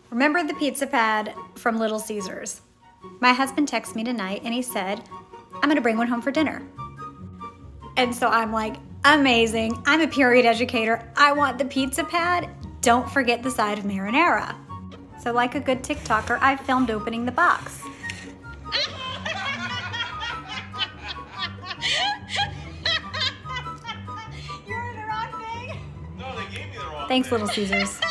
Remember the pizza pad from Little Caesars? My husband texted me tonight and he said, I'm gonna bring one home for dinner. And so I'm like, amazing. I'm a period educator. I want the pizza pad. Don't forget the side of marinara. So like a good TikToker, I filmed opening the box. You're in the wrong thing. No, they gave me the wrong Thanks, thing. Little Caesars.